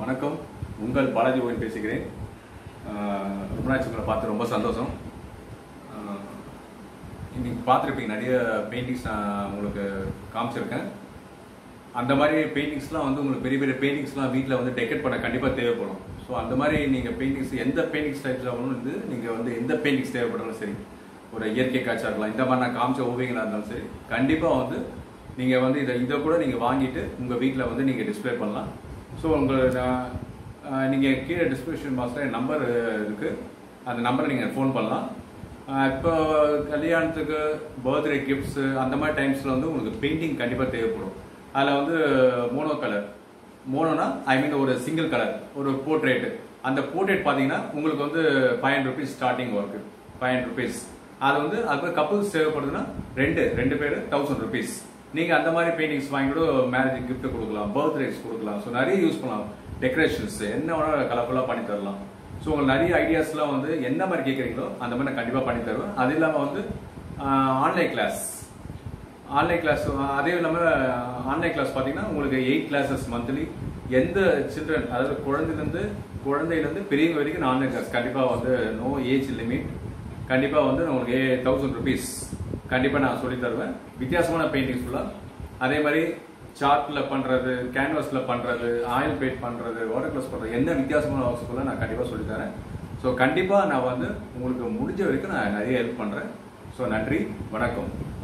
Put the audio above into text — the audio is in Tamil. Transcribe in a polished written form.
வணக்கம். உங்கள் பாலாஜி ஓயின் பேசுகிறேன். ரொம்ப நாள் உங்களை பார்த்து ரொம்ப சந்தோஷம். இன்னைக்கு பார்த்துருப்பீங்க, நிறைய பெயிண்டிங்ஸ் நான் உங்களுக்கு காமிச்சிருக்கேன். அந்த மாதிரி பெயிண்டிங்ஸ்லாம் வந்து உங்களுக்கு பெரிய பெரிய பெயிண்டிங்ஸ்லாம் வீட்டில் வந்து டெக்கரேட் பண்ண கண்டிப்பாக தேவைப்படும். ஸோ அந்த மாதிரி நீங்கள் பெயிண்டிங்ஸ் எந்த பெயிண்டிங்ஸ் டைப்ஸில் வந்து நீங்கள் வந்து எந்த பெயிண்டிங்ஸ் தேவைப்பட்டாலும் சரி, ஒரு இயற்கை காட்சியாக இருக்கலாம், இந்த மாதிரி நான் காமிச்ச ஓவியங்களாக இருந்தாலும் சரி, கண்டிப்பாக வந்து நீங்கள் வந்து இதை கூட நீங்கள் வாங்கிட்டு உங்கள் வீட்டில் வந்து நீங்கள் டிஸ்பிளே பண்ணலாம். ஸோ நீங்கள் கீழே டிஸ்கிரிப்ஷன் பாக்ஸில் என் நம்பர் இருக்குது, அந்த நம்பரை நீங்கள் ஃபோன் பண்ணலாம். இப்போ கல்யாணத்துக்கு, பர்த்டே கிஃப்ட்ஸு அந்த மாதிரி டைம்ஸில் வந்து உங்களுக்கு பெயிண்டிங் கண்டிப்பாக தேவைப்படும். அதில் வந்து மோனோனா ஒரு சிங்கிள் கலர், ஒரு போர்ட்ரேட்டு. அந்த போர்ட்ரேட் பார்த்தீங்கன்னா உங்களுக்கு வந்து 500 rupees ஸ்டார்டிங் ஒர்க்கு, 500 rupees. அது வந்து அது கப்புள்ஸ் தேவைப்படுதுன்னா ரெண்டு பேர் 1000 rupees. நீங்கள் அந்த மாதிரி பெயிண்டிங்ஸ் வாங்கி கூட மேரேஜ் கிஃப்ட் கொடுக்கலாம், பர்த்டேஸ் கொடுக்கலாம். ஸோ நிறைய யூஸ் பண்ணலாம். டெக்கரேஷன்ஸ் என்ன வேணாலும் கலர்ஃபுல்லாக பண்ணி தரலாம். ஸோ உங்களுக்கு நிறைய ஐடியாஸ்லாம் வந்து என்ன மாதிரி கேட்குறீங்களோ அந்த மாதிரி நான் கண்டிப்பாக பண்ணி தருவேன். அது இல்லாமல் வந்து ஆன்லைன் கிளாஸ் அதே இல்லாமல் ஆன்லைன் கிளாஸ் பார்த்தீங்கன்னா உங்களுக்கு 8 classes மந்த்லி. எந்த சில்ட்ரன், அதாவது குழந்தையிலேருந்து பெரியவங்க வரைக்கும் நான் ஆன்லைன் கிளாஸ் கண்டிப்பாக வந்து நோ ஏஜ் லிமிட். கண்டிப்பாக வந்து உங்களுக்கு 1000 rupees கண்டிப்பாக நான் சொல்லி தருவேன். வித்தியாசமான பெயிண்டிங்ஸ் ஃபுல்லாக. அதே மாதிரி சார்ட்டில் பண்ணுறது, கேன்வாஸில் பண்ணுறது, ஆயில் பெயிண்ட் பண்ணுறது, வாட்டர் கலர்ஸ் பண்ணுறது, என்ன வித்தியாசமான ஒர்க்ஸ் ஃபுல்லாக நான் கண்டிப்பாக சொல்லித்தரேன். ஸோ கண்டிப்பாக நான் வந்து உங்களுக்கு முடிஞ்ச வரைக்கும் நான் நிறைய ஹெல்ப் பண்ணுறேன். ஸோ நன்றி, வணக்கம்.